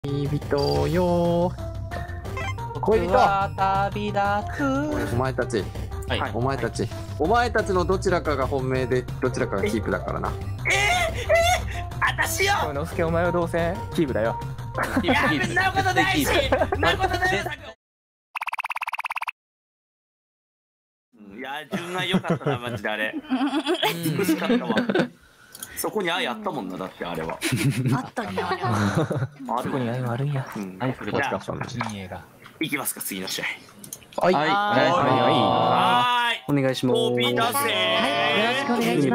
人よ恋人は旅立つ。 お前たち、 はい、 お前たちのどちらかが本命でどちらかがキープだからな。 私よ。 のすけ、お前はどうせキープだよ。 いや、そんなことないし、そんなことないよ。いや、順が良かったな、マジであれ。美しかったわ。そこに愛あったもんな、だってあれは。 あったね、あれは。 あるそこに愛はあるんや。 愛するだけだ。 いい映画。 いきますか、次の試合。 はい、 はい、 お願いします。 飛び出せ。 よろしくお願いし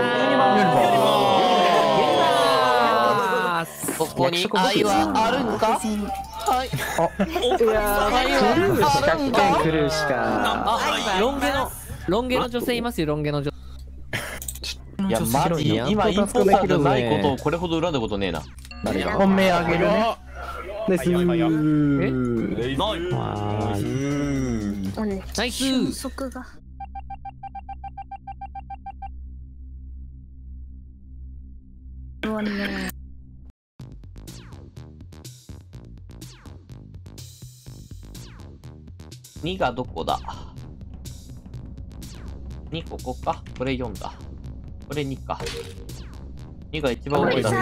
ます。 ここに愛はあるんか。はい。 クルーしか。 ロン毛の女性いますよ、ロン毛の女性。 いや、マジ今インポスターじゃないことをこれほど恨んだことねえな。 本命あげるね。です。 ナイス。 速が。 2がどこだ。2ここか。これ4だ。これ2か。2が一番多いだろ。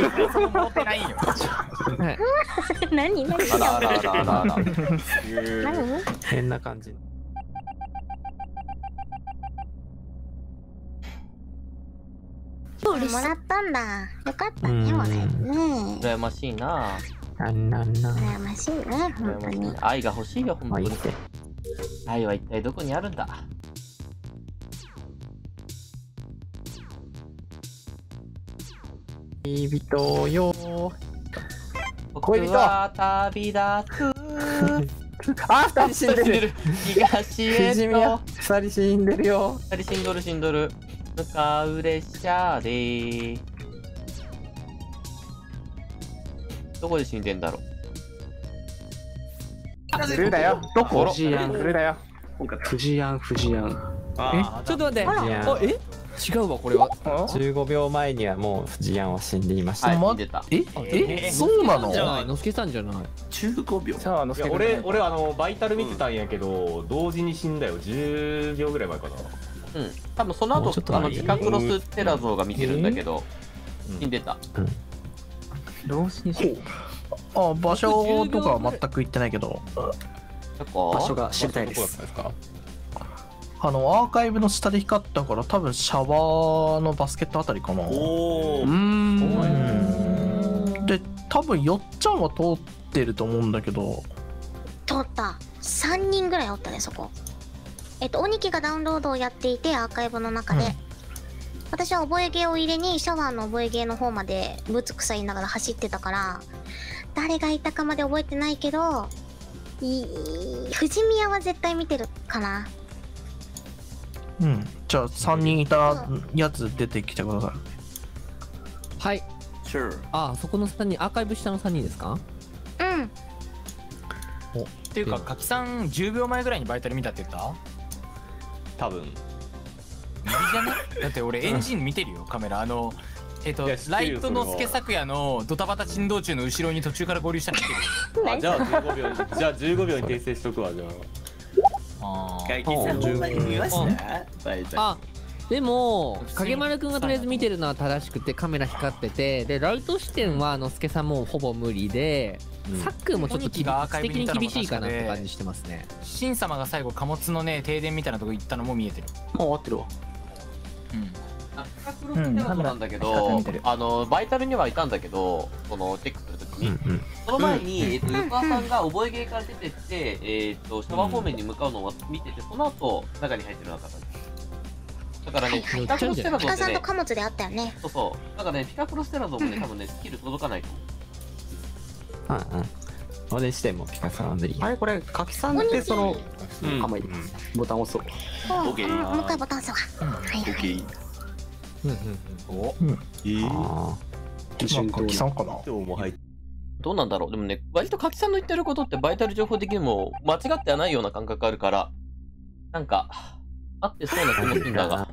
何あらあらあらあらあら。 変な感じ。 もらったんだ。よかったね、もらえるね。 羨ましいな。 羨ましいね、本当に。 愛が欲しいよ、本当に。愛は一体どこにあるんだ。 恋人よ恋人は旅立つ。 あ、2人死んでる。 東へと 2人死んでるよ。 2人死んどる。向かう列車でどこで死んでんだろう。 クルーだよ。 どこ？ クルーだよ。 藤井庵。 ちょっと待って。違うわ、これは。 15秒前にはもう藤井庵は死んでいました。 死んでた。 そうなの？ のすけさんじゃない。 15秒。 さあ、のすけ。 俺バイタル見てたんやけど、同時に死んだよ。10秒ぐらい前かな。 うん、多分その後ピカクロステラゾーが見てるんだけど、死んでた。 同時に死んだ。 あ、場所とかは全く行ってないけど、 場所が知りたいです。 アーカイブの下で光ったから多分シャワーのバスケットあたりかな。で、多分よっちゃんは通ってると思うんだけど。 通った。3人ぐらいおったね、そこ。鬼木がダウンロードをやっていて、アーカイブの中で、私は覚えゲーを入れにシャワーの覚えゲーの方までぶつくさ言いながら走ってたから、誰がいたかまで覚えてないけど、藤宮は絶対見てるかな。 じゃあ3人いたやつ出てきてください。 はい。あ、そこの3人、アーカイブ下の3人ですか？ っていうか、柿さん10秒前ぐらいにバイタル見たって言った？ 多分。 右じゃね？だって俺エンジン見てるよ、カメラ。ライトの助作也のドタバタ珍道中の後ろに途中から合流したの見てるよ。 じゃあ15秒に訂正しとくわ。じゃあ。ガイキさんほんまに見ました？ あ、でも影丸くんがとりあえず見てるのは正しくて、カメラ光ってて、でライト視点はのすけさんもほぼ無理で、サックもちょっと素敵に厳しいかなって感じしてますね。 シン様が最後貨物のね停電みたいなとこ行ったのも見えてる。 もう終わってるわ。 ピカクロステラゾーなんだけど、バイタルにはいたんだけど、そのチェックするときに、その前に横川さんが覚えゲーから出てって、シャワー方面に向かうのを見てて、その後中に入ってるような形。だからね、ピカクロステラゾーってね、 ピカさんと貨物であったよね。 そうそう。だからね、ピカクロステラゾーもね、多分ね、スキル届かないと思う。 俺視点もピカさんは無理。 あれこれ柿さんってその構えてボタン押そう。 もう一回ボタン押そう。はいはい。 柿さんかな。 どうなんだろう。でもね、割と柿さんの言ってることってバイタル情報的にも間違ってはないような感覚あるから、なんか合ってそうな気もするんだが。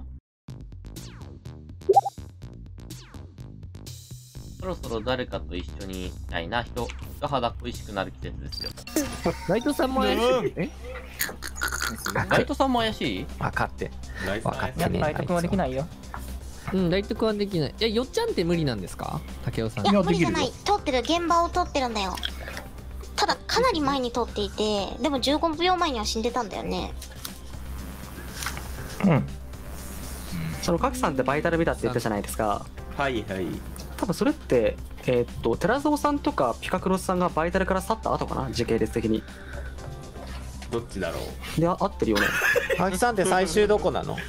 そろそろ誰かと一緒にいたいな。人と肌恋しくなる季節ですよ。 ライトさんも怪しい。え？ ライトさんも怪しい？ 分かって分かってね。 ライト君はできないよ。 うん、ライト君はできない。よっちゃんって無理なんですか、竹雄さん。 いや無理じゃない。通ってる、現場を通ってるんだよ。ただかなり前に通っていて、でも15秒前には死んでたんだよね。 うん。そのカキさんってバイタル見たって言ったじゃないですか。 はいはい。 多分それって寺蔵さんとかピカクロスさんがバイタルから去った後かな、時系列的に。 どっちだろう。で合ってるよね。 カキさんって最終どこなの？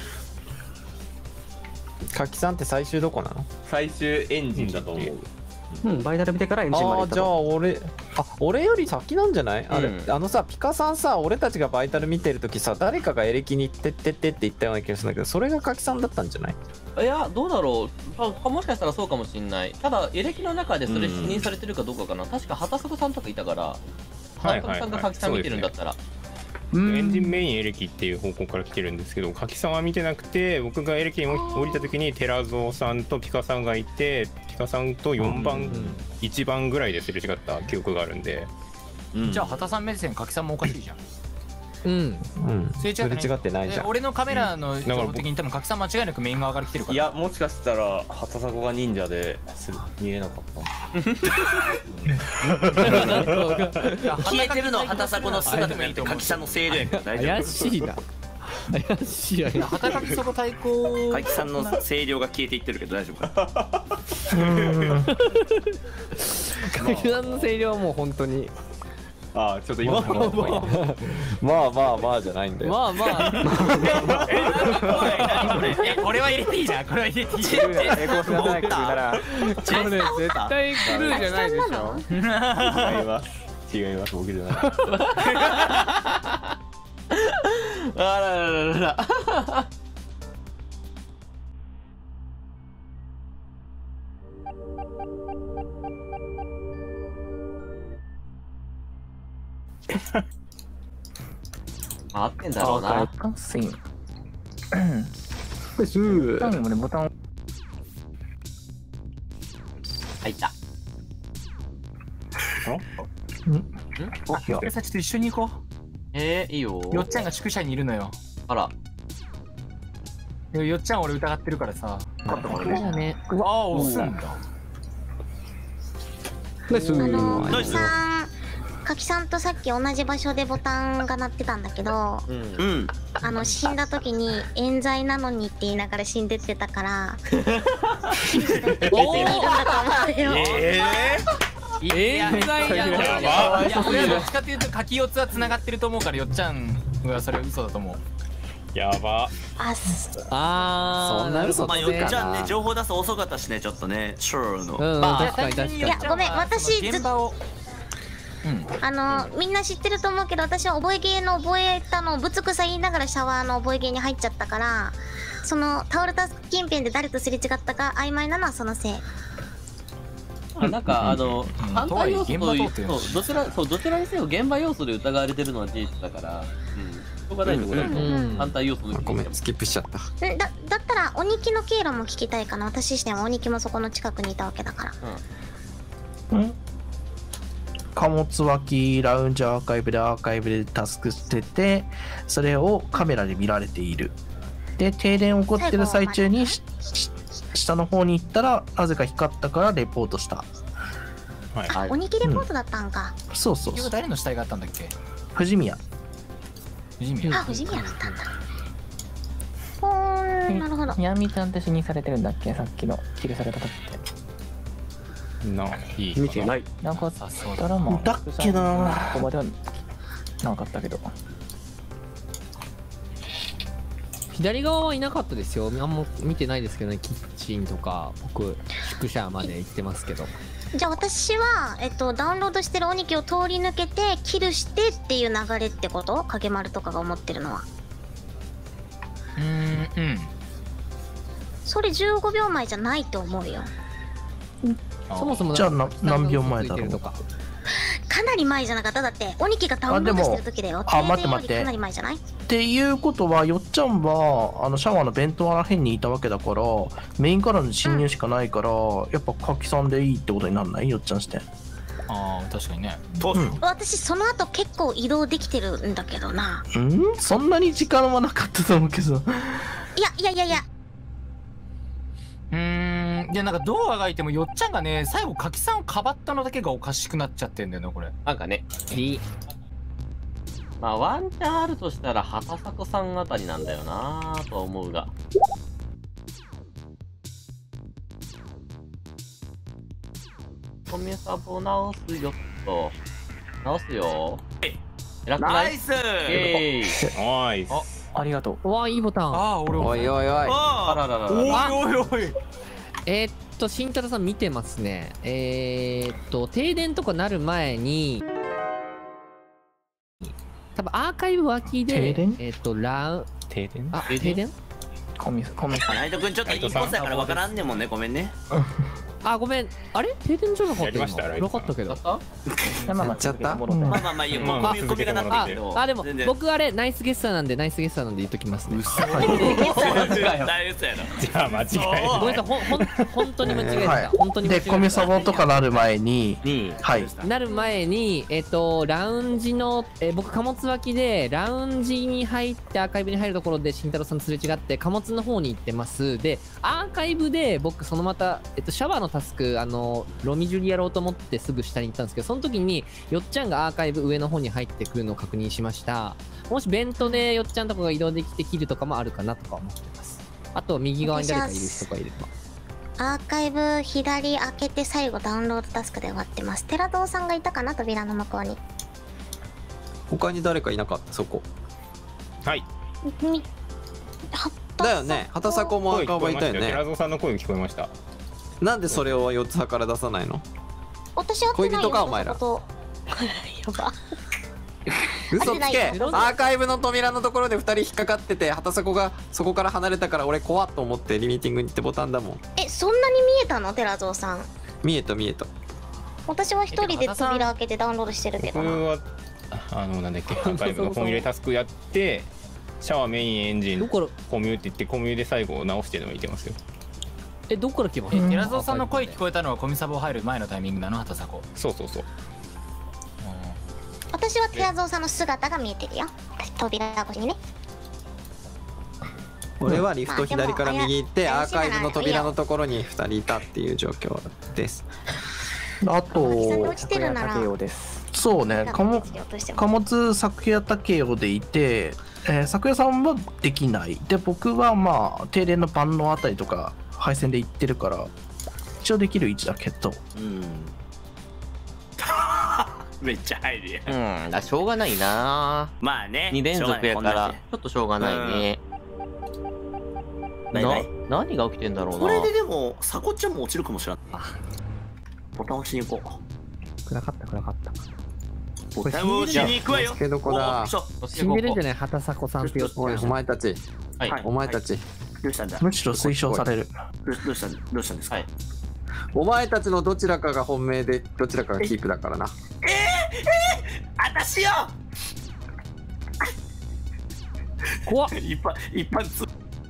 カキさんって最終どこなの？ 最終エンジンだと思う。 うん、バイタル見てからエンジンまで行ったと。 じゃあ俺より先なんじゃない？あれ、さ、ピカさんさ、俺たちがバイタル見てるときさ、誰かがエレキにてってってって言ったような気がするんだけど、それがカキさんだったんじゃない？ いや、どうだろう。もしかしたらそうかもしれない。ただ、エレキの中でそれ否認されてるかどうかかな。確か畑迫さんとかいたから、畑迫さんがカキさん見てるんだったら。 エンジンメインエレキっていう方向から来てるんですけど、カキさんは見てなくて、僕がエレキに降りた時に寺蔵さんとピカさんがいて、ピカさんと4番、1番ぐらいですれ違った記憶があるんで、 じゃあ畑さん目線、カキさんもおかしいじゃん。 すれ違ってないじゃん。 俺のカメラの情報的に多分カキさん間違いなくメイン側から来てるから。 いや、もしかしたら畑迫が忍者で見えなかった。 消えてるのは畑迫の姿でカキさんの声量やから大丈夫。 怪しいな。怪しいや。 畑迫その対抗。 カキさんの声量が消えていってるけど大丈夫か。 カキさんの声量はもう本当に。 ああ、ちょっと今のまあじゃないんだよ。 まあこれは入れていいじゃん。これは入れていいじゃん。 絶対クルーじゃないでしょ。 違います僕じゃない。 あらららら。合ってんだろうな。 スイン。 ボタンもね、ボタン。 入った。 俺さちょっと一緒に行こう。いいよ。 よっちゃんが宿舎にいるのよ。 あら。 よっちゃん俺疑ってるからさ。 うわ、押すんだ。 カキさんとさっき同じ場所でボタンが鳴ってたんだけど、死んだ時に冤罪なのにって言いながら死んでってたから別にいるんだと思うよ。 冤罪やば。いや俺はどっちかっていうと柿四つは繋がってると思うから、よっちゃんはそれ嘘だと思う。 やば。 そんな嘘つけよっちゃんね、情報出す遅かったしね、ちょっとね、シューの。 確かに確かに。 いやごめん、私みんな知ってると思うけど、私は覚えゲーの覚えたのをぶつくさ言いながらシャワーの覚えゲーに入っちゃったから、そのタオルタス近辺で誰とすれ違ったか曖昧なのはそのせい。 なんか反対要素というとどちらにせよ現場要素で疑われてるのは事実だから、しょうがないところだと反対要素の。 ごめん、スキップしちゃった。 だったら鬼木の経路も聞きたいかな。私自身は鬼木もそこの近くにいたわけだから。 貨物脇ラウンジアーカイブでタスクしてて、それをカメラで見られている。で停電起こってる最中に下の方に行ったらなぜか光ったからレポートした。 鬼木レポートだったんか。 そうそう。 結局誰の死体があったんだっけ？ 藤宮。 藤宮だったんだ。なるほど。 みやみちゃんって死にされてるんだっけ、さっきのキルされた時って。 見てない。 なんかったらまあだっけな。 ここまではなかったけど。 左側はいなかったですよ。あんま見てないですけどね。キッチンとか僕宿舎まで行ってますけど。 じゃあ私はダウンロードしてる鬼木を通り抜けてキルしてっていう流れってこと？影丸とかが思ってるのは。それ15秒前じゃないと思うよ。 そもそもじゃあ何秒前だろう。 かなり前じゃなかった？だって鬼木がダウンロードしてる時だよ。 待ってかなり前じゃない？ っていうことはよっちゃんはシャワーの弁当らへんにいたわけだから、メインからの侵入しかないから、やっぱカキさんでいいってことになんない？よっちゃんして。 ああ確かにね。 私その後結構移動できてるんだけどな。 そんなに時間はなかったと思うけど。 いや。 でなんかどうあがいてもよっちゃんがね最後柿さんをかばったのだけがおかしくなっちゃってんだよねこれ。 なんかね。まあワンチャンあるとしたら畑迫さんあたりなんだよなぁとは思うが。コミュサボ直すよっと。直すよ。偉くない？ ナイス。 ナイス。 ありがとう。わあいいボタン。 ああ俺。 おいおいおい。 あらららら。 おいおい。 慎太郎さん見てますね。停電とかなる前に多分アーカイブ脇で停電あ停電コミナイト君ちょっとインコースやから分からんねんもんね。ごめんね。 あごめんあれ停電じゃなかった今なかったけどやっちゃった。 まあいいよ。もうコミがなってるけど。 でも僕あれナイスゲスターなんで言っときますね。 嘘やろ。 じゃあ間違えごめんなさい本当に間違えた。本当に間違えた。 でコミュサボとかなる前になる前にラウンジの僕貨物脇でラウンジに入ってアーカイブに入るところで慎太郎さんすれ違って貨物の方に行ってます。でアーカイブで僕そのまたシャワーのタスクロミジュリやろうと思ってすぐ下に行ったんですけど、その時によっちゃんがアーカイブ上の方に入ってくるのを確認しました。もしベントでよっちゃんとかが移動できてキルとかもあるかなとか思ってます。あと右側に誰かいる人がいれば。 アーカイブ左開けて最後ダウンロードタスクで終わってます。寺堂さんがいたかな、扉の向こうに。 他に誰かいなかったそこ。 はい。 だよね。畑迫もアーカイブいたよね。 寺蔵さんの声聞こえました。 なんでそれを4つ派から出さないの？ 私は恋人かお前ら。 やば。 嘘つけ。アーカイブの扉のところで2人引っかかってて、畑迫がそこから離れたから俺怖っと思ってリミーティングに行ってボタンだもん。 そんなに見えたの寺蔵さん？ 見えた。 私は一人で扉開けてダウンロードしてるけどな。 僕はなんだっけアーカイブのコミュでタスクやってシャワーメインエンジンコミュって言ってコミュで最後直してるの見てますよ。 どっから来ました？ 寺蔵さんの声聞こえたのはコミサボ入る前のタイミングなの畑迫。 そう。 私は寺蔵さんの姿が見えてるよ。扉越しにね。 俺はリフト左から右行ってアーカイブの扉のところに2人いたっていう状況です。 あとそうね、貨物昨夜竹雄でいて、昨夜さんはできない。で僕はまあ停電の万能あたりとか配線で行ってるから一応できる位置だけど。 めっちゃ入るやん。 だしょうがないな。 まあね。 2連続やからちょっとしょうがないね。何が起きてんだろうな。 これででもさこっちゃんも落ちるかもしれない。ボタン押しに行こう。暗かった。 ボタンを押しに行くわよ。 けどこだ。 死んでるんじゃない畑迫さんってよ。 お前たち。お前たち。 どうしたんだ。 むしろ推奨される。 どうしたんですか。 お前たちのどちらかが本命でどちらかがキープだからな。 私よ。 怖っ。 一般つ。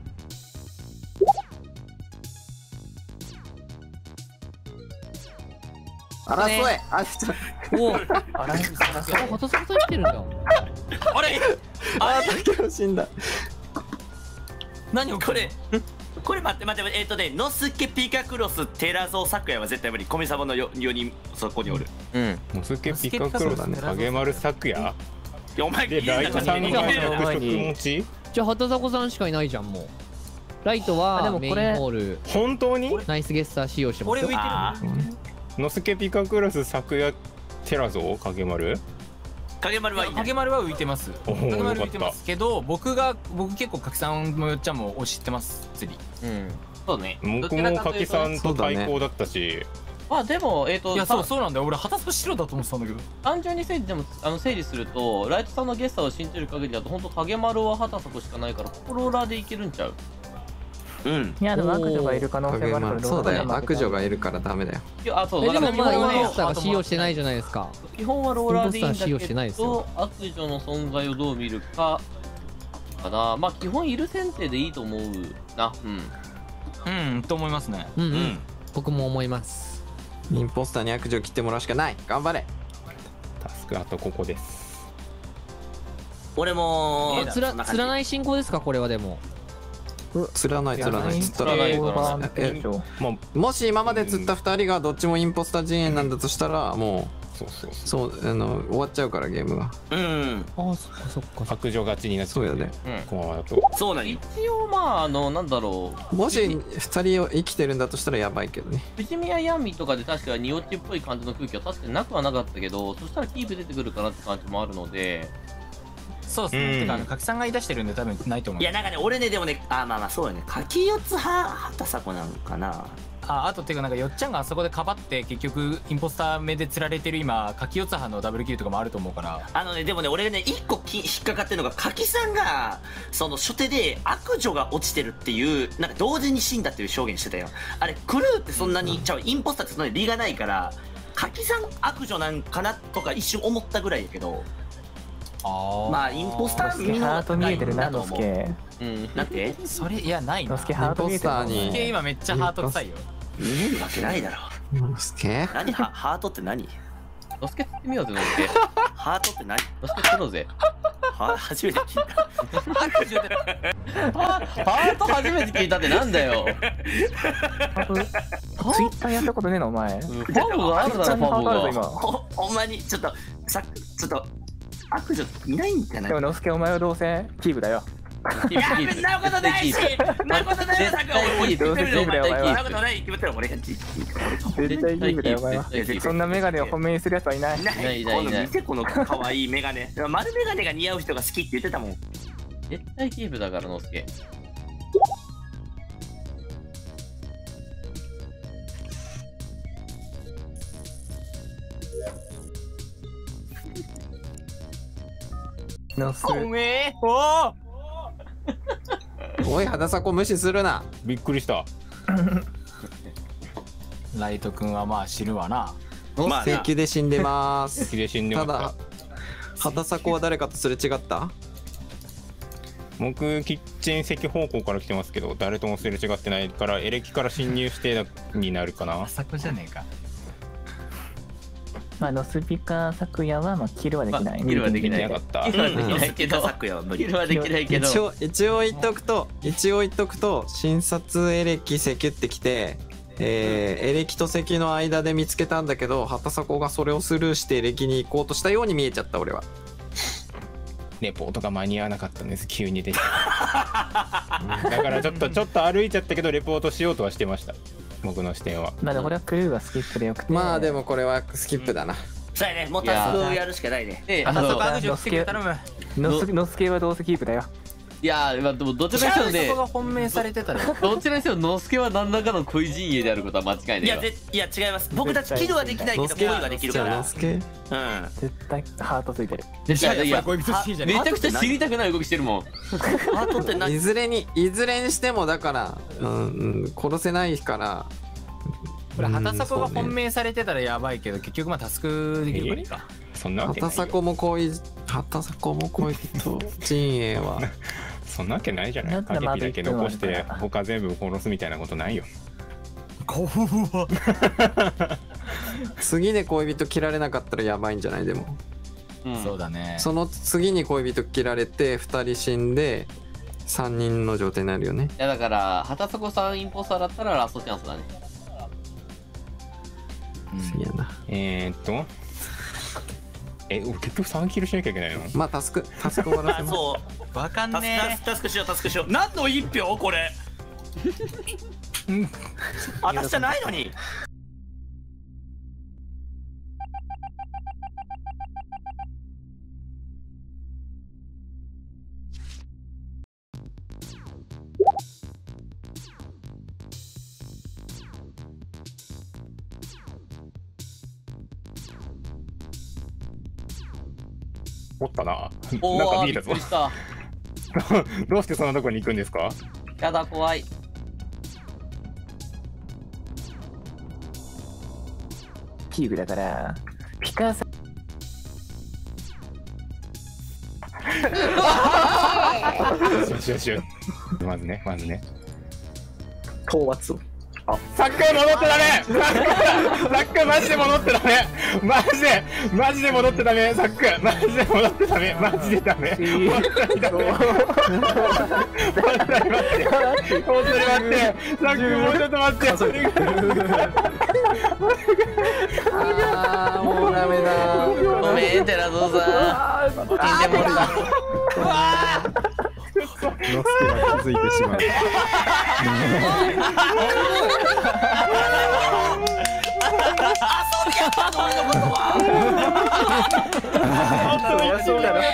争え。 おお。畑迫さん来てるんだ。 あれ。 竹雄死んだ。 何これ。これ待ってノスケピカクロス寺蔵咲夜は絶対無理。コミサボの4人そこにおる。 ノスケピカクロス影丸咲夜。 お前でライトさんが食持ち。 じゃあ畑迫さんしかいないじゃんもう。ライトはメインホール。 本当に？ ナイスゲスター使用してますよ。 ノスケピカクロス咲夜寺蔵影丸。 影丸はいい。 影丸は浮いてます。影丸浮いてますけど、僕結構柿さんもよっちゃんも知ってます釣り。 そうね。 僕も柿さんと対抗だったし。 まあでもいやそうなんだよ。俺畑迫白だと思ってたんだけど。単純に整理するとライトさんのゲスターを信じる限りだと本当影丸は畑迫しかないからここローラーでいけるんちゃう。 いやでも悪女がいる可能性があるから。 そうだよ。悪女がいるからダメだよ。 でもまあインポスターが使用してないじゃないですか。 基本はローラーでいいんだけど、 悪女の存在をどう見るかかな。まあ基本いる前提でいいと思うな。 と思いますね。 僕も思います。 インポスターに悪女切ってもらうしかない。頑張れ。 タスクあとここです。 俺もつらない進行ですかこれは。でも釣らない釣らない釣ったらもし今まで釣った2人がどっちもインポスター陣営なんだとしたらもうそう終わっちゃうからゲームが。 うん。 ああそっかそっか。 白状勝ちになっちゃう。 そうやね。 このままだと。 そうなに。 一応まあなんだろう。もし2人生きてるんだとしたらやばいけどね。 富士宮闇とかで確かにオッチっぽい感じの空気は確かになくはなかったけど、そしたらキープ出てくるかなって感じもあるので。 そうですね。てか柿さんが言い出してるんで多分ないと思う。 いやなんかね俺ねでもねまあそうよね。柿四つ畑迫なのかな。 あとっていうかなんかよっちゃんがあそこでかばって結局インポスター目で釣られてる今柿四つ葉のダブルキルとかもあると思うから。 でもね俺ね一個引っかかってるのが柿さんがその初手で悪女が落ちてるっていうなんか同時に死んだっていう証言してたよ。あれクルーってそんなにインポスターってそんなに利がないから柿さん悪女なんかなとか一瞬思ったぐらいやけど。まあインポスター見ハート見えてるなのすけ。 なんてそれいやないのすけハート見えてる。 のすけ今めっちゃハート臭いよ。 見えるわけないだろ。 のすけ何ハートって何。 のすけ釣ってみようぜのすけ。 ハートって何。 のすけ釣ろうぜ。 初めて聞いた。 ハート初めて聞いたってなんだよ。 ツイッターやったことねえのお前。 ファボがあるだろファボが。 ほんまにちょっと悪女いないんじゃない。 でものすけお前はどうせキープだよ。 いやそんなことないしなことないよ。さっき俺どうせキープだよお前は。 そんなことない決めたら俺が絶対キープだよお前は。そんなメガネを本命にするやつはいない。 見てこの可愛いメガネ。丸メガネが似合う人が好きって言ってたもん。 絶対キープだからのすけ。 おい肌迫無視するな。 びっくりした。 ライト君はまあ知るわな。 請求で死んでます。 ただ肌迫は誰かとすれ違った。 僕キッチン席方向から来てますけど誰ともすれ違ってないからエレキから侵入してになるかな。 そこじゃねえか。 まあノスピカ昨夜はキルはできない。 キルはできない。 かった。 キルはできないけど。キルはできないけど。 一応言っとくと診察エレキセキュってきて、エレキとセキの間で見つけたんだけど畑迫がそれをスルーしてエレキに行こうとしたように見えちゃった俺は。 レポートが間に合わなかったんです急に出て。だからちょっと歩いちゃったけどレポートしようとはしてました僕の視点は。 まあでもこれはクルーがスキップでよくて。 まあでもこれはスキップだな。 そうやねもうタスクやるしかないね。 ノスケはどうせキープだよ。 いやでもどちらにせよね。 そこが本命されてたら。 どちらにせよのすけは何らかの恋陣営であることは間違いないわ。 いや違います。僕たちキルはできないけど恋はできるから。 絶対ハートついてる。 いやめちゃくちゃ知りたくない動きしてるもん。 ハートって何。 いずれにしてもだから殺せないから。 これ畑迫が本命されてたらやばいけど結局タスクできるか。 そんなわけないよ。 畑迫も恋人陣営はそんなわけないじゃない。カケピだけ残して他全部殺すみたいなことないよ。 次で恋人切られなかったらやばいんじゃない。でもそうだね。 その次に恋人切られて2人死んで3人の状態になるよね。 いやだから畑迫さんインポスターだったらラストチャンスだね。 次やな。 結局3キルしなきゃいけないの。 まあタスク終わらせます。 そうわかんねえ。タスクしよう。何の1票これ。私じゃないのに。 おったな。なんか見えたぞ。どうしてそんなとこに行くんですか。 やだ怖い。 キープだからピカサ。 よし。まずね。 討伐を。 サック戻ってダメ。サックマジで戻ってダメ。マジで戻ってダメ。サックマジで戻ってダメ。マジでダメ。本当にダメ。本当に待って。本当に待って。サックもうちょっと待って。 あーもうダメだ。 ごめん寺蔵さん。死んでもらった。うわのすけが気づいてしまう。 そうだろ。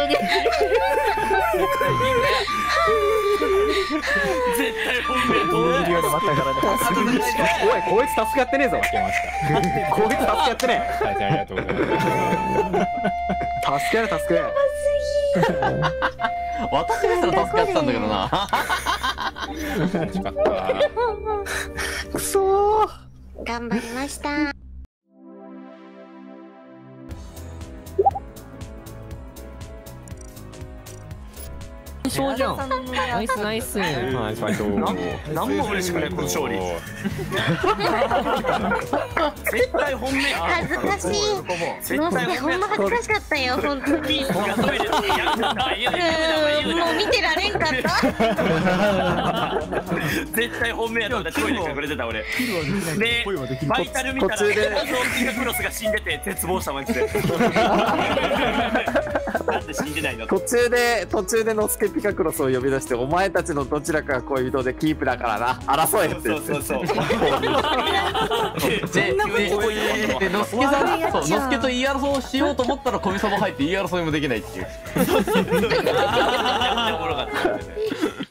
絶対本命どういうように待ったからね。 おい、こいつ助かってねえぞ。こいつ助かってねはい、ありがとうございます。 助ける。 私だったら助かってたんだけどな。 楽しかった。 くそー。 頑張りました。 そうじゃん。ナイスナイス。 ナイスファイト。 何も嬉しくないこの勝利。絶対本命。 恥ずかしい。 絶対ほんま恥ずかしかったよ、本当に。もう見てられんかった。 絶対本命やと思ったらトイレ隠れてた俺。で、バイタル見たらエマゾンピカクロスが死んでて絶望したマジで。なんで死んでないの？ 途中でノスケピカクロスを呼び出して、お前たちのどちらかが恋人でキープだからな、争えって言って。 そう。 で、のすけさん、そう、のすけと言い争いをしようと思ったら小見さんも入って言い争いもできないっていう。 おもろかった。